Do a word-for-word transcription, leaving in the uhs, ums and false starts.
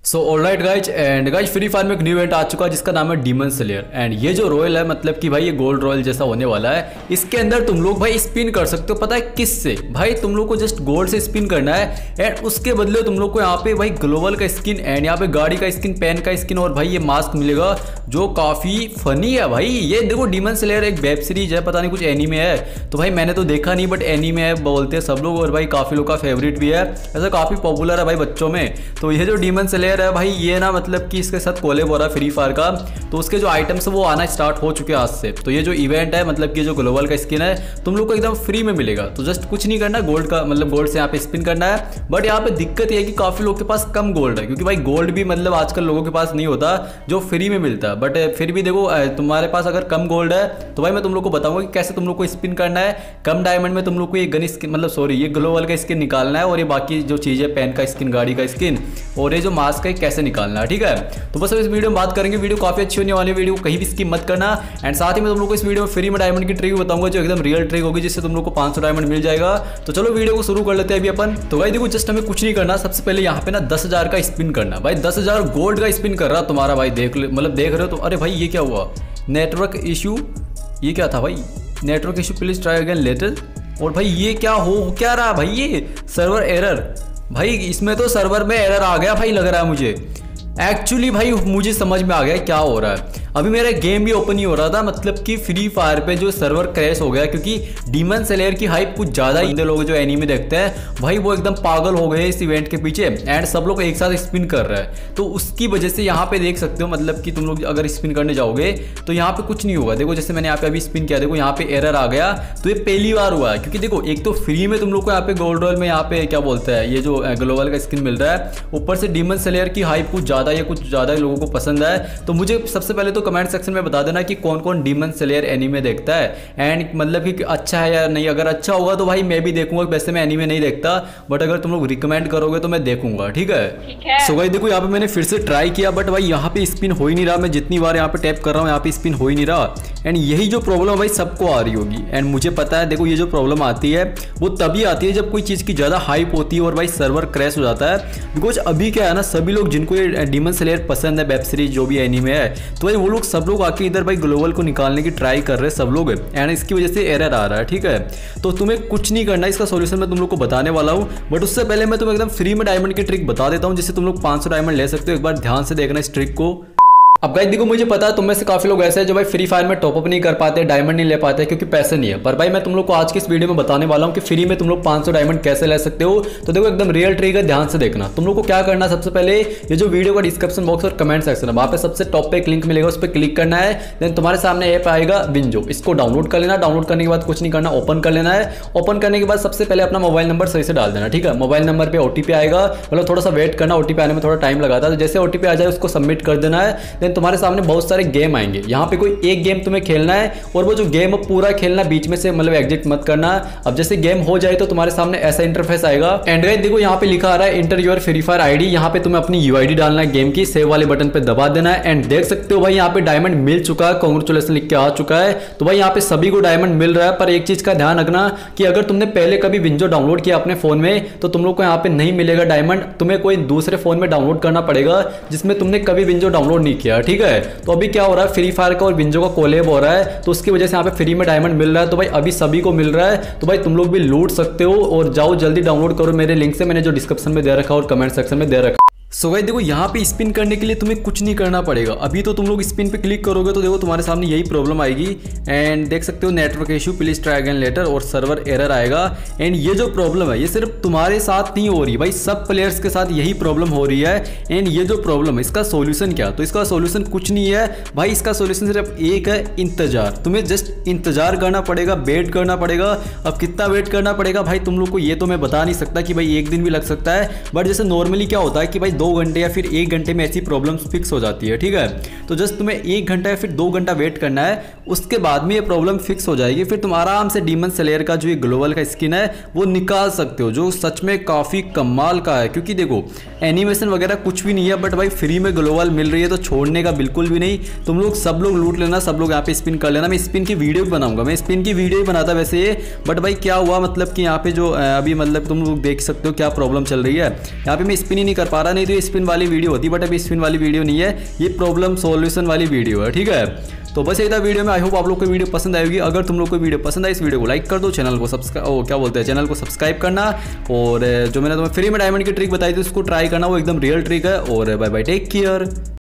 So alright guys and guys free fire में एक new event आ चुका है जिसका नाम है डीमन स्लेयर। एंड ये जो रॉयल है मतलब कि भाई ये गोल्ड रॉयल जैसा होने वाला है। इसके अंदर तुम लोग भाई स्पिन कर सकते हो। पता है किससे? भाई तुम लोग को जस्ट गोल्ड से स्पिन करना है एंड उसके बदले तुम लोग को यहाँ पे भाई ग्लोबल का स्किन एंड यहाँ पे गाड़ी का स्किन, पेन का स्किन और भाई ये मास्क मिलेगा जो काफ़ी फनी है। भाई ये देखो डीमन स्लेयर एक वेब सीरीज है, पता नहीं कुछ एनीमे है तो भाई मैंने तो देखा नहीं बट एनीमे है बोलते हैं सब लोग और भाई काफ़ी लोग का फेवरेट भी है, ऐसा काफ़ी पॉपुलर है भाई बच्चों में। तो ये जो डीमन स्लेयर है भाई ये ना मतलब कि इसके साथ कोलैब हो रहा है फ्री फायर का, तो उसके जो आइटम्स है वो आना स्टार्ट हो चुके हैं आज से। तो ये जो इवेंट है मतलब कि जो ग्लोबल का स्किन है तुम लोग को एकदम फ्री में मिलेगा। तो जस्ट कुछ नहीं करना, गोल्ड का मतलब गोल्ड से यहाँ पे स्पिन करना है। बट यहाँ पे दिक्कत ये है कि काफ़ी लोग के पास कम गोल्ड है क्योंकि भाई गोल्ड भी मतलब आजकल लोगों के पास नहीं होता जो फ्री में मिलता है। बट फिर भी देखो तुम्हारे पास अगर कम गोल्ड है तो भाई मैं तुम लोग को बताऊंगा कि कैसे तुम लोग को स्पिन करना है। कम डायमंड में तुम लोग को ये गन स्किन मतलब सॉरी ये ग्लोबल का स्किन निकालना है और ये बाकी जो चीज़ है पेन का स्किन, गाड़ी का स्किन और ये जो मास्क है कैसे निकालना है। ठीक है, तो बस अब इस वीडियो में बात करेंगे। वीडियो काफी अच्छी होने वाली है, वीडियो को कहीं भी स्किप मत करना। एंड साथ ही मैं तुम लोग को इस वीडियो में फ्री में डायमंड की ट्रिक बताऊंगा जो एकदम रियल ट्रिक होगी जिससे तुम लोग को पाँच सौ डायमंड मिल जाएगा। तो चलो वीडियो को शुरू कर लेते हैं अभी अपन। तो भाई देखो जस्ट हमें कुछ नहीं करना, सबसे पहले यहाँ पे ना दस हजार का स्पिन करना। भाई दस हजार गोल्ड का स्पिन कर रहा तुम्हारा भाई, देख मतलब देख रहे हो तो अरे भाई ये क्या हुआ, नेटवर्क इशू, ये क्या था भाई, network issue please try again later. और भाई ये क्या हो क्या रहा भाई, ये सर्वर एरर। भाई इसमें तो सर्वर में एरर आ गया भाई लग रहा है मुझे। एक्चुअली भाई मुझे समझ में आ गया क्या हो रहा है। अभी मेरा गेम भी ओपन ही हो रहा था मतलब कि फ्री फायर पे जो सर्वर क्रैश हो गया क्योंकि डीमन स्लेयर की हाइप कुछ ज़्यादा ही लोग जो एनीमे देखते हैं भाई वो एकदम पागल हो गए इस इवेंट के पीछे एंड सब लोग एक साथ स्पिन कर रहे हैं। तो उसकी वजह से यहाँ पे देख सकते हो मतलब कि तुम लोग अगर स्पिन करने जाओगे तो यहाँ पे कुछ नहीं होगा। देखो जैसे मैंने यहाँ पे अभी स्पिन किया, देखो यहाँ पे एरर आ गया। तो ये पहली बार हुआ है क्योंकि देखो एक तो फ्री में तुम लोग को यहाँ पे गोल्ड रॉयल में यहाँ पे क्या बोलता है ये जो ग्लोबल का स्किन मिल रहा है, ऊपर से डीमन स्लेयर की हाइप कुछ ज़्यादा या कुछ ज़्यादा लोगों को पसंद है। तो मुझे सबसे पहले तो कमेंट सेक्शन में बता देना कि कौन कौन डीमन स्लेयर एनीमे देखता है एंड मतलब कि अच्छा है या नहीं। अगर अच्छा होगा तो भाई मैं भी देखूंगा, वैसे मैं एनीमे नहीं देखता बट अगर तुम लोग रिकमेंड करोगे तो मैं देखूंगा। ठीक है, सो भाई देखो यहाँ पे मैंने फिर से ट्राई किया बट भाई यहाँ पे स्पिन हो ही नहीं रहा। मैं जितनी बार यहाँ पे टैप कर रहा हूँ यहाँ पे स्पिन हो ही नहीं रहा एंड यही जो प्रॉब्लम भाई सबको आ रही होगी एंड मुझे पता है। देखो ये जो प्रॉब्लम आती है वो तभी आती है जब कोई चीज़ की ज़्यादा हाइप होती है और भाई सर्वर क्रैश हो जाता है। बिकॉज अभी क्या है ना, सभी लोग जिनको ये डीमन स्लेयर पसंद है वेब सीरीज जो भी एनीमे है तो भाई वो लोग सब लोग आके इधर भाई ग्लोबल को निकालने की ट्राई कर रहे हैं सब लोग एंड इसकी वजह से एरर आ रहा है। ठीक है, तो तुम्हें कुछ नहीं करना, इसका सॉल्यूशन मैं तुम लोग को बताने वाला हूं बट उससे पहले मैं तुम्हें एकदम फ्री में डायमंड की ट्रिक बता देता हूं जिससे तुम लोग पाँच सौ डायमंड ले सकते हो। एक बार ध्यान से देखना इस ट्रिक को। अब गाइस देखो मुझे पता है तुम में से काफी लोग ऐसे हैं जो भाई फ्री फायर में टॉपअप नहीं कर पाते, डायमंड नहीं ले पाते क्योंकि पैसे नहीं है। पर भाई मैं तुम लोग को आज की इस वीडियो में बताने वाला हूं कि फ्री में तुम लोग पाँच सौ डायमंड कैसे ले सकते हो। तो देखो एकदम रियल ट्रिक है, ध्यान से देखना। तुम लोग को क्या करना है, सबसे पहले ये जो वीडियो का डिस्क्रिप्शन बॉक्स और कमेंट सेक्शन है वहाँ पे सबसे टॉप पे एक लिंक मिलेगा, उस पर क्लिक करना है। देन तुम्हारे सामने ऐप आएगा विंजो, इसको डाउनलोड कर लेना। डाउनलोड करने के बाद कुछ नहीं करना, ओपन कर लेना है। ओपन करने के बाद सबसे पहले अपना मोबाइल नंबर सही से डाल देना। ठीक है, मोबाइल नंबर पे ओटीपी आएगा, मतलब थोड़ा सा वेट करना, ओटीपी आने में थोड़ा टाइम लगाता है। तो जैसे ओटीपी आ जाए उसको सबमिट कर देना है। देन तुम्हारे सामने बहुत सारे गेम आएंगे, यहाँ पे कोई एक गेम तुम्हें खेलना है और वो जो गेम पूरा खेलना, बीच में से मतलब एग्जिट मत करना। अब जैसे गेम हो जाए तो तुम्हारे सामने ऐसा इंटरफेस आएगा एंड गाइस देखो यहाँ पे लिखा आ रहा है enter your free fire ID. यहाँ पे तुम्हें अपनी यूआईडी डालना है गेम की, सेव वाले बटन पे दबा देना है एंड देख सकते हो भाई यहाँ पे डायमंड मिल चुका है, कांग्रेचुलेशन लिख के आ चुका है। तो भाई यहाँ पे सभी को डायमंड मिल रहा है। पर एक चीज का ध्यान रखना कि अगर तुमने पहले कभी विंजो डाउनलोड किया अपने फोन में तो तुम लोग को यहाँ पे नहीं मिलेगा डायमंड, तुम्हें कोई दूसरे फोन में डाउनलोड करना पड़ेगा जिसमें तुमने कभी विंजो डाउनलोड नहीं किया। ठीक है, तो अभी क्या हो रहा है, फ्री फायर का और विंजो का कोलैब हो रहा है तो उसकी वजह से यहाँ पे फ्री में डायमंड मिल रहा है। तो भाई अभी सभी को मिल रहा है तो भाई तुम लोग भी लूट सकते हो और जाओ जल्दी डाउनलोड करो मेरे लिंक से, मैंने जो डिस्क्रिप्शन में दे रखा और कमेंट सेक्शन में दे रखा। सो गाइस देखो यहाँ पे स्पिन करने के लिए तुम्हें कुछ नहीं करना पड़ेगा। अभी तो तुम लोग स्पिन पे क्लिक करोगे तो देखो तुम्हारे सामने यही प्रॉब्लम आएगी एंड देख सकते हो network issue please try again later और सर्वर एरर आएगा। एंड ये जो प्रॉब्लम है ये सिर्फ तुम्हारे साथ नहीं हो रही भाई, सब प्लेयर्स के साथ यही प्रॉब्लम हो रही है। एंड ये जो प्रॉब्लम है इसका सोल्यूशन क्या, तो इसका सोल्यूशन कुछ नहीं है भाई, इसका सोल्यूशन सिर्फ एक है, इंतजार। तुम्हें जस्ट इंतजार करना पड़ेगा, वेट करना पड़ेगा। अब कितना वेट करना पड़ेगा भाई तुम लोग को ये तो मैं बता नहीं सकता कि भाई एक दिन भी लग सकता है बट जैसे नॉर्मली क्या होता है कि भाई दो घंटे या फिर एक घंटे में ऐसी प्रॉब्लम्स फिक्स हो जाती है। ठीक है, तो जस्ट तुम्हें एक घंटा या फिर दो घंटा वेट करना है, उसके बाद में ये प्रॉब्लम फिक्स हो जाएगी। फिर तुम आराम से डीमन स्लेयर का जो ये ग्लोबल का स्किन है वो निकाल सकते हो जो सच में काफ़ी कमाल का है। क्योंकि देखो एनिमेशन वगैरह कुछ भी नहीं है बट भाई फ्री में ग्लोबल मिल रही है तो छोड़ने का बिल्कुल भी नहीं। तुम लोग सब लोग लूट लेना, सब लोग यहाँ पे स्पिन कर लेना। मैं स्पिन की वीडियो भी बनाऊंगा, मैं स्पिन की वीडियो ही बनाता वैसे ये, बट भाई क्या हुआ मतलब कि यहाँ पे जो अभी मतलब तुम लोग देख सकते हो क्या प्रॉब्लम चल रही है। यहाँ पे मैं स्पिन ही नहीं कर पा रहा, नहीं तो ये स्पिन वाली वीडियो होती, बट अभी स्पिन वाली वीडियो नहीं है, ये प्रॉब्लम सॉल्यूशन वाली वीडियो है, ठीक है। तो बस यही था वीडियो में। आई होप आप लोग को वीडियो पसंद आएगी। अगर तुम लोग को वीडियो पसंद आई, इस वीडियो को लाइक कर दो, चैनल को सब्सक्राइब क्या बोलते हैं चैनल को सब्सक्राइब करना, और जो मैंने तुम्हें फ्री में डायमंड की ट्रिक बताई थी उसको ट्राई करना, वो एकदम रियल ट्रिक है। और बाय बाय, टेक केयर।